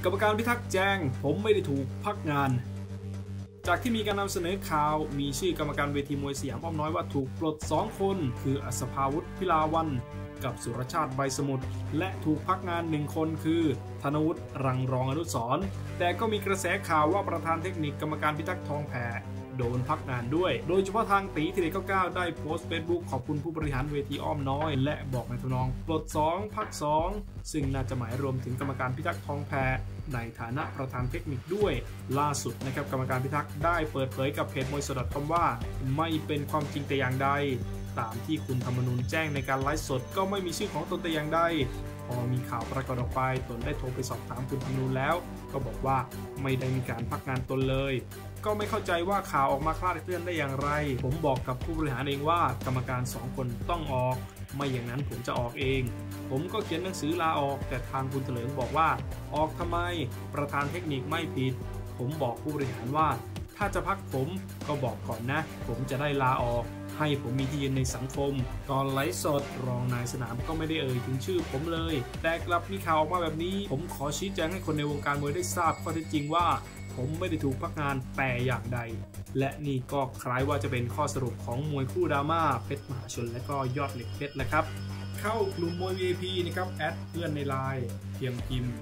กรรมการพิทักษ์แจ้งผมไม่ได้ถูกพักงานจากที่มีการนำเสนอข่าวมีชื่อกรรมการเวทีมวยสยามอ้อมน้อยว่าถูกปลด2คนคืออัศภาวุฒิพิลาวันกับสุรชาติใบสมุทรและถูกพักงาน1คนคือธนวุฒิรังรองอนุสรณ์แต่ก็มีกระแสข่าวว่าประธานเทคนิคกรรมการพิทักษ์ทองแผ่โดนพักงานด้วยโดยเฉพาะทางตีทีเด็ด99ได้โพสต์เฟซบุ๊กขอบคุณผู้บริหารเวทีอ้อมน้อยและบอกในทำนองปลด2พัก2ซึ่งน่าจะหมายรวมถึงกรรมการพิทักษ์ทองแผ่ในฐานะประธานเทคนิคด้วยล่าสุดนะครับกรรมการพิทักษ์ได้เปิดเผยกับเพจมวยสดคำว่าไม่เป็นความจริงแต่อย่างใดตามที่คุณธรรมนูญแจ้งในการไลฟ์สดก็ไม่มีชื่อของตนแต่อย่างใดพอมีข่าวปรากฏออกไปตนได้โทรไปสอบถามคุณธรรมนูญแล้วก็บอกว่าไม่ได้มีการพักงานตนเลยก็ไม่เข้าใจว่าข่าวออกมาคลาดเคลื่อนได้อย่างไรผมบอกกับผู้บริหารเองว่ากรรมการ2คนต้องออกไม่อย่างนั้นผมจะออกเองผมก็เขียนหนังสือลาออกแต่ทางคุณเถลิงบอกว่าออกทำไมประธานเทคนิคไม่ผิดผมบอกผู้บริหารว่าถ้าจะพักผมก็บอกก่อนนะผมจะได้ลาออกให้ผมมีที่ยืนในสังคมตอนไลฟ์สดรองนายสนามก็ไม่ได้เอ่ยถึงชื่อผมเลยแต่กลับมีข่าวออกมาแบบนี้ผมขอชี้แจงให้คนในวงการมวยได้ทราบข้อเท็จจริงว่าผมไม่ได้ถูกพักงานแต่อย่างใดและนี่ก็คล้ายว่าจะเป็นข้อสรุปของมวยคู่ดราม่าเพชรมหาชนและก็ยอดเหล็กเพชรแหละครับเข้ากลุ่มมวย VIP นะครับแอดเพื่อนในไลน์เพียงพิมพ์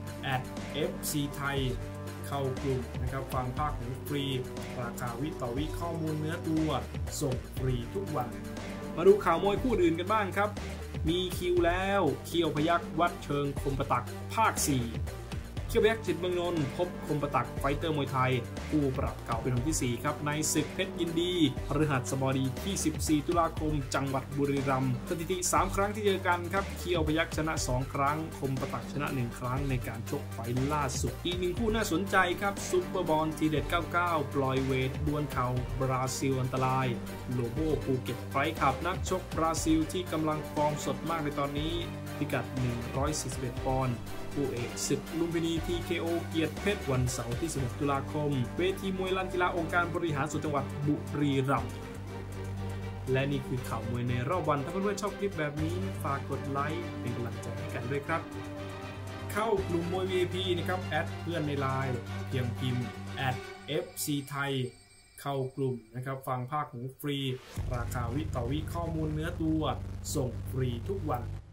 @FC ไทยเข้ากลุ่มนะครับฟังภาคหูฟรีราคาวิต่อวิข้อมูลเนื้อตัวส่งฟรีทุกวันมาดูข่าวมวยคู่อื่นกันบ้างครับมีคิวแล้วเขี้ยวพยัคฆ์วัดเชิงคมประตักภาค 4เขี้ยวพยัคฆ์จิตเมืองนนท์พบคมประตักไฟเตอร์มวยไทยคู่ปรับเก่าเป็นคนที่4ครับในศึกเพชรยินดีพฤหัสบดีที่14ตุลาคมจังหวัดบุรีรัมย์สถิติ3ครั้งที่เจอกันครับเขี้ยวพยัคฆ์ชนะ2ครั้งคมประตักชนะ1ครั้งในการชกไฟล่าสุดอีก1คู่น่าสนใจครับซุปเปอร์บอลทีเด็ด99ปล่อยเวทดวลเข่าบราซิลอันตรายโลโบภูเก็ตไฟขับนักชกบราซิลที่กำลังฟอร์มสดมากในตอนนี้พิกัด141ปอนด์คู่เอกศึกลุมพินี TKO เกียรติเพชรวันเสาร์ที่16ตุลาคมเวทีมวยลานกีฬาองค์การบริหารส่วนจังหวัดบุรีรัมย์และนี่คือข่าวมวยในรอบวันถ้าเพื่อนๆชอบคลิปแบบนี้ฝากกดไลค์เป็นกำลังใจให้กันด้วยครับเข้ากลุ่มมวย VIP นะครับแอดเพื่อนในไลน์เพียงพิมพ์ @FC ไทยเข้ากลุ่มนะครับฟังภาคหูฟรีราคาวิต่อวิข้อมูลเนื้อตัวส่งฟรีทุกวัน